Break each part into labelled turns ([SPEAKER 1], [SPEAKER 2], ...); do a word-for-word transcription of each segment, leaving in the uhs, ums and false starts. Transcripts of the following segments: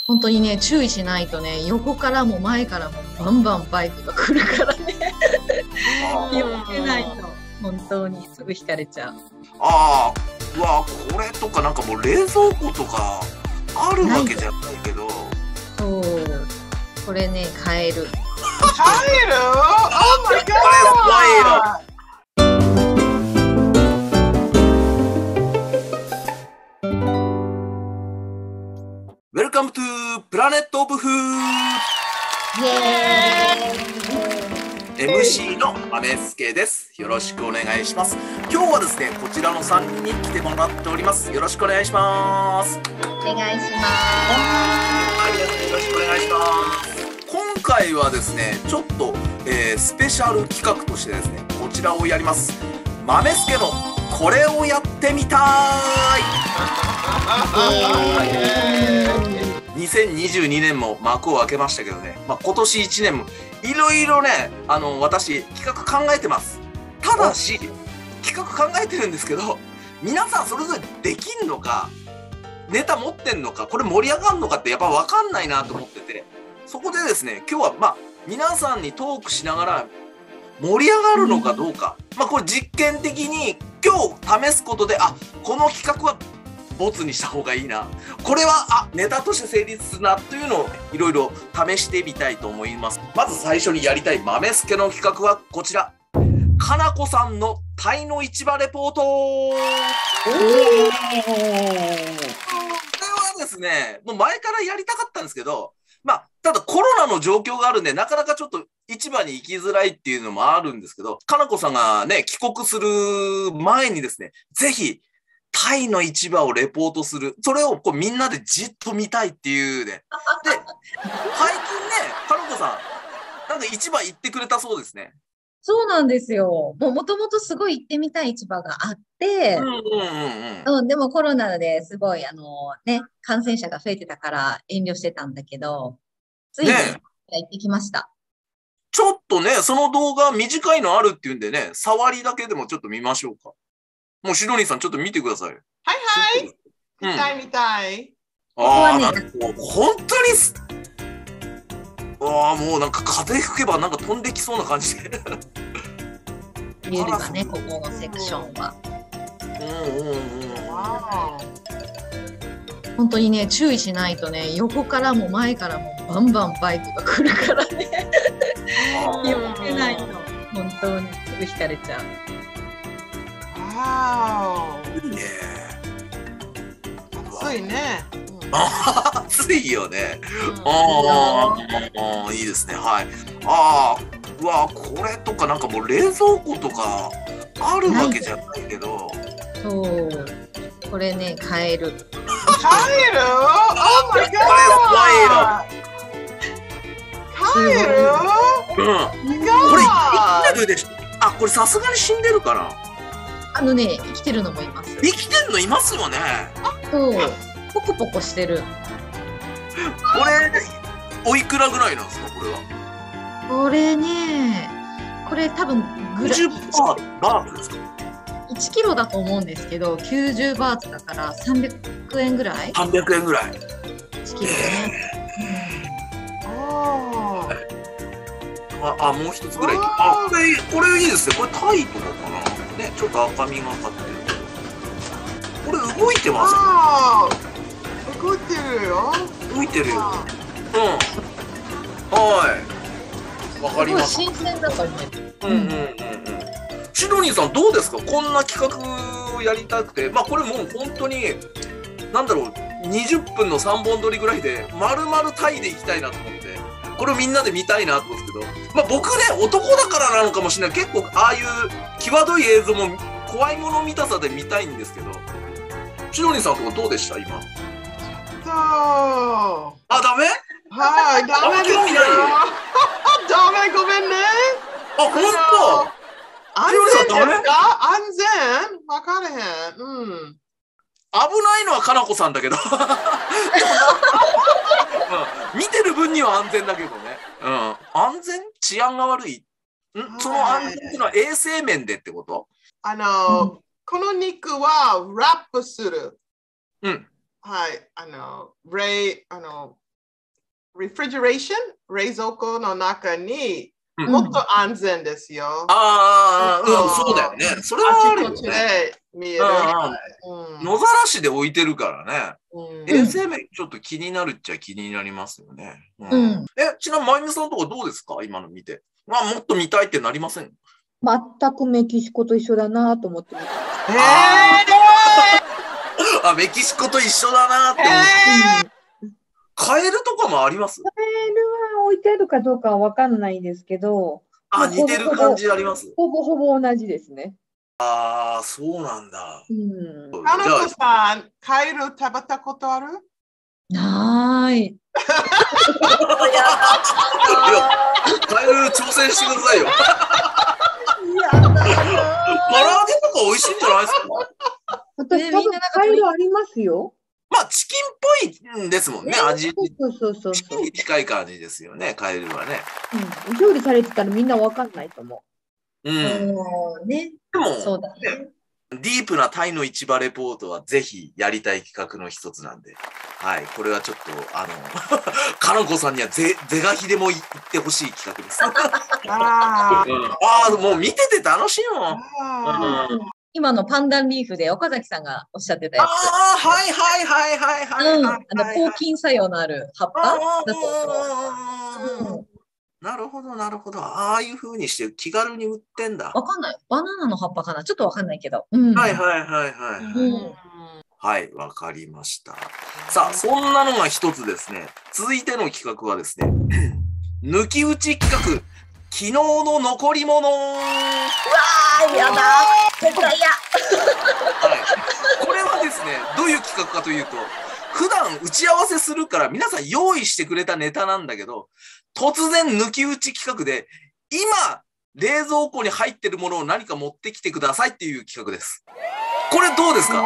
[SPEAKER 1] 本当にね、注意しないとね、横からも前からもバンバンバイクが来るからね。気をつけないと、本当にすぐ引かれちゃう。
[SPEAKER 2] ああ、うわ、これとかなんかもう冷蔵庫とかあるわけじゃないけど。
[SPEAKER 1] そう。これね、買える。
[SPEAKER 3] 買える ?Oh my god!
[SPEAKER 2] ウェルカムトゥプラネットオブフー
[SPEAKER 1] イエーイ
[SPEAKER 2] エムシー のアメスケです。よろしくお願いします。今日はですね、こちらのさんにんに来てもらっております。よろしくお願いします。
[SPEAKER 1] お願いします。
[SPEAKER 2] はい、よろしくお願いします。今回はですね、ちょっと、えー、スペシャル企画としてですね、こちらをやります。マメスケのこれをやってみたい。にせんにじゅうにねんも幕を開けましたけどね、まあ、今年いちねんもいろいろね、あの私企画考えてます。ただし企画考えてるんですけど、皆さんそれぞれできんのか、ネタ持ってんのか、これ盛り上がるのかってやっぱ分かんないなと思ってて、そこでですね、今日はまあ皆さんにトークしながら盛り上がるのかどうか、まあこれ実験的に今日試すことで、あ、この企画はボツにした方がいいな、これはあネタとして成立するなというのをいろいろ試してみたいと思います。まず最初にやりたい豆助の企画はこちら、かなこさんのタイの市場レポート。おこれはですね、もう前からやりたかったんですけど、まあただコロナの状況があるんでなかなかちょっと市場に行きづらいっていうのもあるんですけど、かなこさんがね帰国する前にですね、ぜひタイの市場をレポートする、それをこうみんなでじっと見たいっていうね。で、最近ね、かなこさん、なんか市場行ってくれたそうですね。
[SPEAKER 1] そうなんですよ。もうもともとすごい行ってみたい市場があって、
[SPEAKER 2] うんうんうんうん。
[SPEAKER 1] うん、でもコロナですごい、あのね、感染者が増えてたから遠慮してたんだけど、ついに
[SPEAKER 2] ね
[SPEAKER 1] 行ってきました。
[SPEAKER 2] ちょっとね、その動画短いのあるっていうんでね、触りだけでもちょっと見ましょうか。もうシドニーさんちょっと見てください。
[SPEAKER 3] はいはい。見たい見たい。
[SPEAKER 2] ああ、なんかもう本当にす、ああ、もうなんか風吹けばなんか飛んできそうな感じで。
[SPEAKER 1] 見えるわね、ここのセクションは。
[SPEAKER 2] うんうんうん。
[SPEAKER 3] わ
[SPEAKER 1] 本当にね、注意しないとね、横からも前からもバンバンバイクが来るからね。気をつけないと、本当にすぐ引かれちゃう。
[SPEAKER 3] ーわ
[SPEAKER 2] いいね。
[SPEAKER 3] ー暑いね。
[SPEAKER 2] あ暑いよね。ああ、いいですね。はい。ああ、うわ、これとかなんかもう冷蔵庫とかあるわけじゃないけど。
[SPEAKER 1] そう。これね、買える。
[SPEAKER 3] 買える ?Oh my god! 買える
[SPEAKER 2] うん。これ生きてるでしょ。あ、これさすがに死んでるかな。
[SPEAKER 1] あのね、生きてるのもいます。
[SPEAKER 2] 生きてんのいますよね。
[SPEAKER 1] そう。ポコポコしてる。
[SPEAKER 2] これおいくらぐらいなんですか、これは。
[SPEAKER 1] これね、これ多分グラ
[SPEAKER 2] きゅうじゅうバーバーツですか。
[SPEAKER 1] いちキロだと思うんですけど、きゅうじゅうバーツだからさんびゃくえんぐらい。
[SPEAKER 2] さんびゃくえんぐらい。
[SPEAKER 1] いちキロね。
[SPEAKER 3] あ
[SPEAKER 2] あ、あ、もう一つぐらい。あ、これ、これいいですね。これタイとかかな。ね、ちょっと赤みがかってる。これ動いてます。
[SPEAKER 3] あー動いてるよ。
[SPEAKER 2] 動いてるよ。うん。はい。わかります。
[SPEAKER 1] すごい新鮮だと思う。
[SPEAKER 2] うんうんうんうん。シドニーさんどうですか。こんな企画をやりたくて、まあこれもう本当になんだろう、にじゅっぷんのさんぼん撮りぐらいで丸々タイで行きたいなと思って、これをみんなで見たいなと思うんですけど、まあ僕ね男だからなのかもしれない。結構ああいう際どい映像も怖いもの見たさで見たいんですけど、シドニーさんとかどうでした今。
[SPEAKER 3] そう。
[SPEAKER 2] あ、ダメ？
[SPEAKER 3] はい、ダメですよ。ダメ、ごめんね。
[SPEAKER 2] あ、本当。
[SPEAKER 3] 安全ですか？安全？わかれへん。うん。
[SPEAKER 2] 危ないのはかなこさんだけど、うん、見てる分には安全だけどね、うん、安全？治安が悪い？ん、その安全っていうのは衛生面でってこと？
[SPEAKER 3] あの、うん、この肉はラップする。
[SPEAKER 2] うん。
[SPEAKER 3] はい、あの、レイ、あの、 refrigeration、冷蔵庫の中に
[SPEAKER 2] うん
[SPEAKER 3] もっと安全ですよ。
[SPEAKER 2] ああ、うん、そうだよね。それはあるよ
[SPEAKER 3] あちこち
[SPEAKER 2] ね。
[SPEAKER 3] で見える。うん
[SPEAKER 2] 野ざらしで置いてるからね。
[SPEAKER 3] うん
[SPEAKER 2] 衛生面ちょっと気になるっちゃ気になりますよね。うん
[SPEAKER 1] うん
[SPEAKER 2] え、ちなみに、まゆみさんのとこどうですか今の見て。まあ、もっと見たいってなりません
[SPEAKER 4] 全くメキシコと一緒だなと思ってます。
[SPEAKER 3] え
[SPEAKER 2] あ、メキシコと一緒だなって
[SPEAKER 3] ー
[SPEAKER 2] 思う。
[SPEAKER 3] え
[SPEAKER 2] カエルとかもあります
[SPEAKER 4] カエルは置いてあるかどうかは分かんないですけど、
[SPEAKER 2] あ、似てる感じあります。
[SPEAKER 4] ほぼほぼ同じですね。
[SPEAKER 2] ああ、そうなんだ。
[SPEAKER 4] うん、
[SPEAKER 3] ー、かの
[SPEAKER 2] じゃあ
[SPEAKER 3] こさん、カエル食べたことある？
[SPEAKER 1] なーい。
[SPEAKER 2] いや、カエル挑戦してくださいよ。
[SPEAKER 1] やだな
[SPEAKER 2] 唐揚げとか美味しいんじゃないですか
[SPEAKER 4] 私、
[SPEAKER 1] ね
[SPEAKER 4] 多分
[SPEAKER 1] みんななんか
[SPEAKER 4] カエルありますよ。
[SPEAKER 2] まあ、チキンっぽいんですもんね、味。
[SPEAKER 4] そうそうそうそう。
[SPEAKER 2] チキンに近い感じですよね、カエルはね。
[SPEAKER 4] うん、料理されてたらみんな分かんないと思
[SPEAKER 2] うん。
[SPEAKER 1] うんね。
[SPEAKER 2] でも、
[SPEAKER 1] そうだね。
[SPEAKER 2] ディープなタイの市場レポートはぜひやりたい企画の一つなんで、はい、これはちょっと、あの、かのこさんにはぜ、是が非でも言ってほしい企画です。
[SPEAKER 3] あー
[SPEAKER 2] うんああ、もう見てて楽しいもん。
[SPEAKER 3] あー
[SPEAKER 2] うん
[SPEAKER 1] 今のパンダンリーフで岡崎さんがおっしゃってた
[SPEAKER 2] あ
[SPEAKER 1] や
[SPEAKER 2] あ、はいはいはいはい
[SPEAKER 1] つ。
[SPEAKER 2] はい。
[SPEAKER 1] うん。あ
[SPEAKER 2] はい
[SPEAKER 1] の、
[SPEAKER 2] はいはい
[SPEAKER 1] 抗菌作用のある葉っぱだと思う。うん。
[SPEAKER 2] なるほど、なるほど。ああいう風にして気軽に売ってんだ。
[SPEAKER 1] わかんない。バナナの葉っぱかなちょっとわかんないけど。うん。
[SPEAKER 2] はいはいはいはい。
[SPEAKER 1] うん
[SPEAKER 2] はい、わかりました。さあ、そんなのが一つですね。続いての企画はですね、抜き打ち企画、昨日の残り物。は
[SPEAKER 1] あ、やだ。絶対嫌。
[SPEAKER 2] い。これはですね、どういう企画かというと、普段打ち合わせするから皆さん用意してくれたネタなんだけど、突然抜き打ち企画で、今、冷蔵庫に入ってるものを何か持ってきてくださいっていう企画です。これどうですか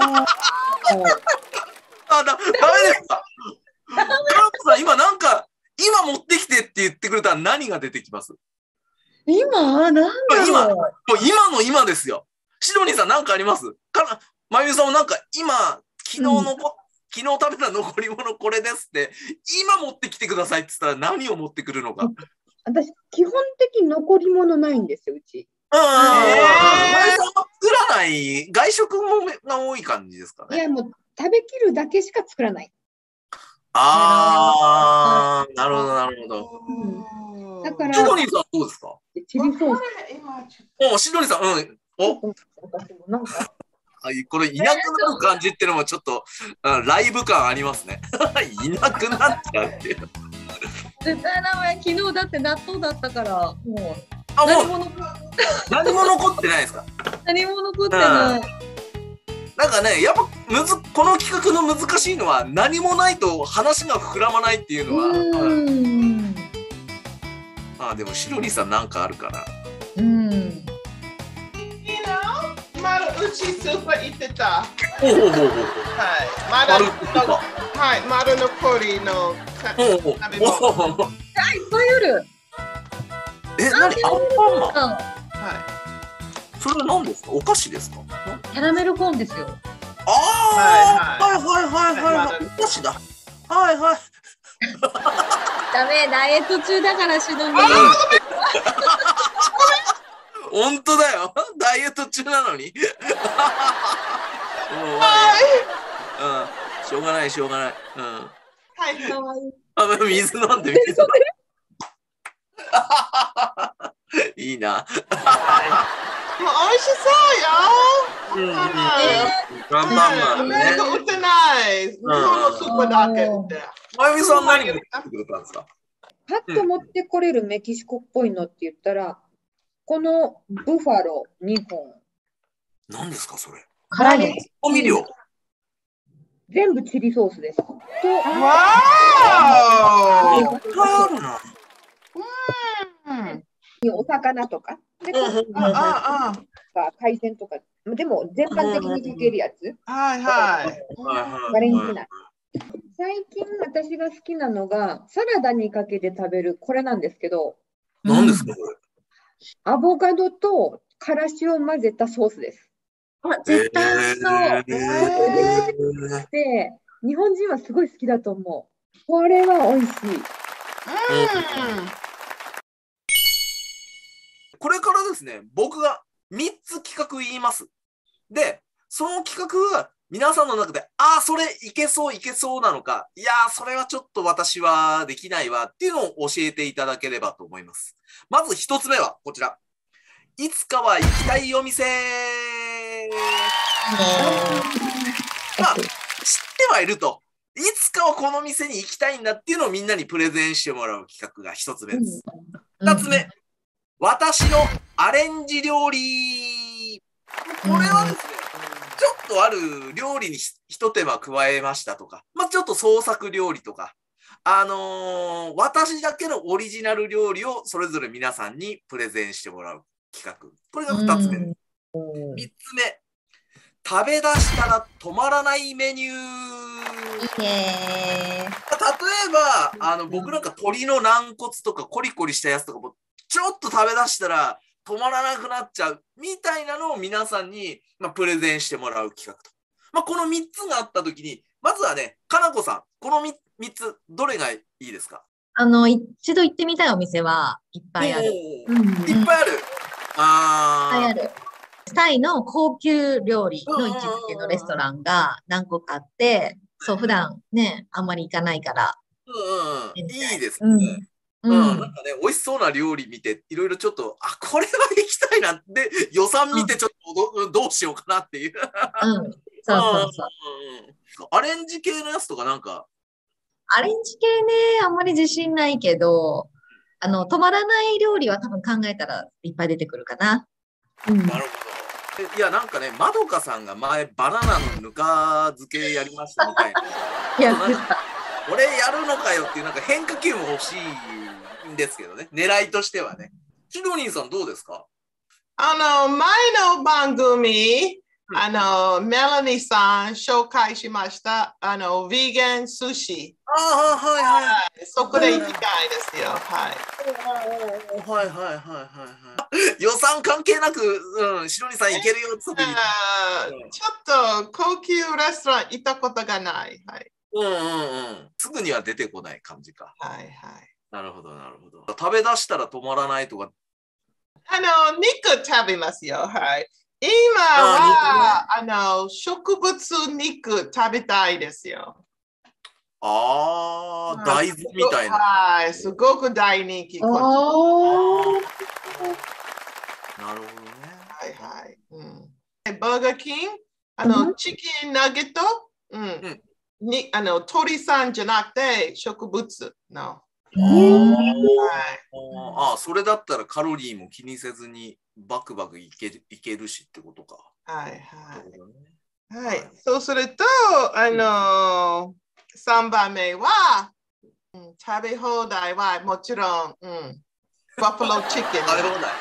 [SPEAKER 2] あ、だ、ダメですかカンコさん、今なんか、今持ってきてって言ってくれたら何が出てきます
[SPEAKER 1] 今、なんだ
[SPEAKER 2] 今、
[SPEAKER 1] ろ
[SPEAKER 2] もう今の今ですよ。シドニーさんなんかありますかな、まゆみさんもなんか今、昨日のこ、うん、昨日食べた残り物これですって、今持ってきてくださいって言ったら何を持ってくるのか。
[SPEAKER 4] 私、基本的に残り物ないんですよ、うち。
[SPEAKER 2] うんうんうん。まゆみさんは作らない、外食もが多い感じですかね。
[SPEAKER 4] いや、もう食べきるだけしか作らない。
[SPEAKER 2] あー、なるほど、なるほど。
[SPEAKER 4] うん、だから、
[SPEAKER 2] シドニーさんどうですか
[SPEAKER 4] チリソース。
[SPEAKER 2] お、シドニーさん、うん。お
[SPEAKER 4] 私もなんか
[SPEAKER 2] これいなくなる感じっていうのもちょっと、うん、ライブ感ありますね。いなくなっちゃうっていう。
[SPEAKER 1] 絶対ダメ。昨日だって納豆だったから、もう
[SPEAKER 2] あ、もう
[SPEAKER 1] 何も残
[SPEAKER 2] 何も残ってないですか
[SPEAKER 1] 何も残ってない。
[SPEAKER 2] なんかね、やっぱむずこの企画の難しいのは何もないと話が膨らまないっていうのは。
[SPEAKER 1] うん
[SPEAKER 2] あ、でもシロリさんなんかあるかな。
[SPEAKER 1] うん。
[SPEAKER 3] いいな。丸うちスーパー行ってた。
[SPEAKER 2] ほうほうほうほう。
[SPEAKER 3] はい。まだ
[SPEAKER 2] 丸うちスーパ
[SPEAKER 3] はい。丸残りのか
[SPEAKER 2] ほうほう
[SPEAKER 3] 食べ物。
[SPEAKER 2] ほうほうほう。
[SPEAKER 1] あ、いっぱいある。
[SPEAKER 2] え、何アンパンマン。
[SPEAKER 3] は
[SPEAKER 2] それは何ですか？お菓子ですか？
[SPEAKER 1] キャラメルコーンですよ。
[SPEAKER 2] ああ、はいはいはいはい
[SPEAKER 3] は
[SPEAKER 2] はいい。お菓子だ。はいはい。
[SPEAKER 1] ダメ、ダイエット中だからシドニー。
[SPEAKER 2] 本当だよ。ダイエット中なのに。もううん、しょうがないしょうがない。うん。
[SPEAKER 3] はい。
[SPEAKER 1] かわいい。
[SPEAKER 2] あ、水飲んで水飲んで。いいな。
[SPEAKER 3] もう美味しそうよ。
[SPEAKER 2] うんうん。
[SPEAKER 3] アン
[SPEAKER 2] ガンバンマンね。
[SPEAKER 3] メリカ売ってない。日本のスーパーだけ売ってる。
[SPEAKER 2] まゆみさん何持ってきてくれたんですか？
[SPEAKER 4] パッと持ってこれるメキシコっぽいのって言ったら、このブファローにほん。
[SPEAKER 2] 何ですかそれ？
[SPEAKER 1] 辛いやつ。
[SPEAKER 2] 調味料。
[SPEAKER 4] 全部チリソースです。と、
[SPEAKER 3] わ
[SPEAKER 2] いっぱいあるな。
[SPEAKER 3] ー。
[SPEAKER 4] お魚とか、で
[SPEAKER 3] ああ
[SPEAKER 4] 海鮮とか、でも全般的にかけるやつ。
[SPEAKER 3] はいはい。
[SPEAKER 4] バレンティナ。最近私が好きなのが、サラダにかけて食べるこれなんですけど、
[SPEAKER 2] 何ですかこれ？
[SPEAKER 4] アボカドとからしを混ぜたソースです。
[SPEAKER 1] あ、絶対美味しそう。
[SPEAKER 2] えー
[SPEAKER 4] で、日本人はすごい好きだと思これは美味しい。
[SPEAKER 3] うん。
[SPEAKER 2] これからですね、僕がみっつ企画言います。で、その企画は皆さんの中で、ああ、それいけそういけそうなのか、いやー、それはちょっと私はできないわっていうのを教えていただければと思います。まず一つ目はこちら。いつかは行きたいお店。まあ、知ってはいると。いつかはこの店に行きたいんだっていうのをみんなにプレゼンしてもらう企画が一つ目です。二つ目。私のアレンジ料理。これはですね、ちょっとある料理に一手間加えましたとか、まあ、ちょっと創作料理とか、あのー、私だけのオリジナル料理をそれぞれ皆さんにプレゼンしてもらう企画。これが二つ目です。三つ目。食べ出したら止まらないメニュー。
[SPEAKER 1] いいね。
[SPEAKER 2] 例えば、あの、僕なんか鶏の軟骨とかコリコリしたやつとかも、ちょっと食べ出したら止まらなくなっちゃうみたいなのを皆さんに、まあ、プレゼンしてもらう企画と。まあ、このみっつがあったときに、まずはね、かなこさん、この 3, 3つ、どれがいいですか？
[SPEAKER 1] あの、一度行ってみたいお店はいっぱいある。
[SPEAKER 2] うんうん、いっぱいある。あ
[SPEAKER 1] いっぱいある。タイの高級料理の位置づけのレストランが何個かあって、そう、普段ね、あんまり行かないから。
[SPEAKER 2] うんうん、いいですね。
[SPEAKER 1] うん、
[SPEAKER 2] うん、なんかね、美味しそうな料理見て、いろいろちょっと、あ、これは行きたいなって、予算見てちょっとど、うん、どうしようかなっていう。
[SPEAKER 1] うん、そうそうそう。
[SPEAKER 2] アレンジ系のやつとかなんか。
[SPEAKER 1] アレンジ系ね、あんまり自信ないけど、あの、止まらない料理は多分考えたらいっぱい出てくるかな。
[SPEAKER 2] うん、なるほど。いや、なんかね、まどかさんが前、バナナのぬか漬けやりましたみたいな。
[SPEAKER 1] やってた。
[SPEAKER 2] 俺やるのかよっていう、なんか変化球も欲しいんですけどね、狙いとしてはね。シドニーさんどうですか？
[SPEAKER 3] あの、前の番組、あの、メラニーさん紹介しました、あの、ヴィーガン寿司。
[SPEAKER 2] ああ、はいはいはい。
[SPEAKER 3] そこで行きたいですよ。はい。
[SPEAKER 2] はいはいはいはいはい。予算関係なく、うん、シドニーさん行けるよって言って。
[SPEAKER 3] ちょっと高級レストラン行ったことがない。はい。
[SPEAKER 2] うんうんうん。すぐには出てこない感じか。
[SPEAKER 3] はいはい。
[SPEAKER 2] なるほどなるほど。食べ出したら止まらないとか。
[SPEAKER 3] あの、肉食べますよ。はい。今は、あ, あの、植物肉食べたいですよ。
[SPEAKER 2] ああ、大豆みたいな。
[SPEAKER 3] はい、すごく大人気。
[SPEAKER 1] ああ。
[SPEAKER 2] なるほどね。
[SPEAKER 3] はいはい。うん、バーガーキング、あの、うん、チキンナゲット、うんうんにあの鳥さんじゃなくて植物の。
[SPEAKER 2] ああ、それだったらカロリーも気にせずにバクバクいける、いけるしってことか。
[SPEAKER 3] はいはい。はい、そうすると、あのー、さんばんめは、うん、食べ放題はもちろん、うん、バッファローチキン。食べ
[SPEAKER 2] 放題。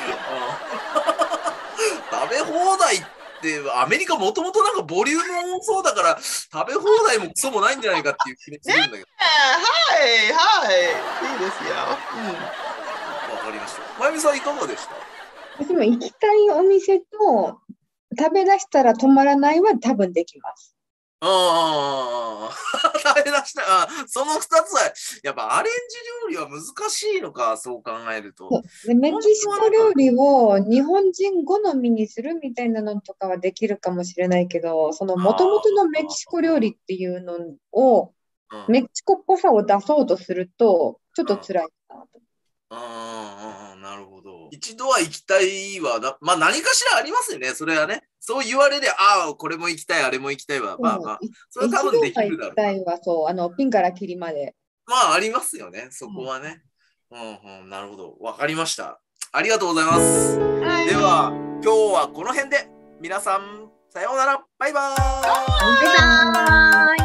[SPEAKER 2] 食べ放題ってアメリカもともとなんかボリューム多そうだから食べ放題もクソもないんじゃないかっていう気がするんだけど。ね、
[SPEAKER 3] はいはいいいですよ。
[SPEAKER 2] うん。わかりました。まゆみさんいかがでした？
[SPEAKER 4] 私も行きたいお店と食べ出したら止まらないは多分できます。
[SPEAKER 2] ああ、食べ出したあそのふたつはやっぱアレンジ料理は難しいのか、そう考えると。
[SPEAKER 4] でメキシコ料理を日本人好みにするみたいなのとかはできるかもしれないけど、その元々のメキシコ料理っていうのをメキシコっぽさを出そうとするとちょっと辛いかなと。
[SPEAKER 2] ああ、なるほど。一度は行きたいはな、まあ何かしらありますよね、それはね。そう言われりゃ、ああ、これも行きたい、あれも行きたいは、まあまあ、それは多分できるだろう。
[SPEAKER 4] 一度は行きたいはそう、あの、ピンからキリまで。
[SPEAKER 2] まあありますよね、そこはね。うん、うん、なるほど。わかりました。ありがとうございます。はい、では、今日はこの辺で、皆さん、さようなら、バイバーイ。
[SPEAKER 1] バイバーイ。